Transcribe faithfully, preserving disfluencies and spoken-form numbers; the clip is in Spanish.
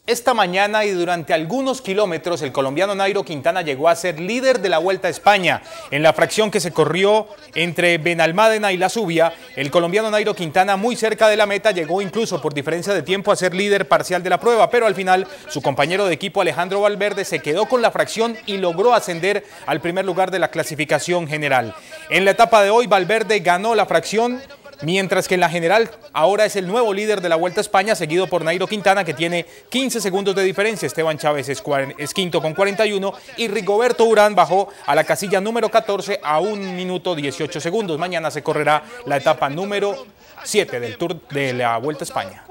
Esta mañana y durante algunos kilómetros el colombiano Nairo Quintana llegó a ser líder de la Vuelta a España. En la fracción que se corrió entre Benalmádena y La Zubia, el colombiano Nairo Quintana, muy cerca de la meta, llegó incluso por diferencia de tiempo a ser líder parcial de la prueba, pero al final su compañero de equipo Alejandro Valverde se quedó con la fracción y logró ascender al primer lugar de la clasificación general. En la etapa de hoy Valverde ganó la fracción, mientras que en la general ahora es el nuevo líder de la Vuelta a España, seguido por Nairo Quintana, que tiene quince segundos de diferencia. Esteban Chávez es, es quinto con cuarenta y uno y Rigoberto Urán bajó a la casilla número catorce a un minuto dieciocho segundos. Mañana se correrá la etapa número siete del Tour de la Vuelta a España.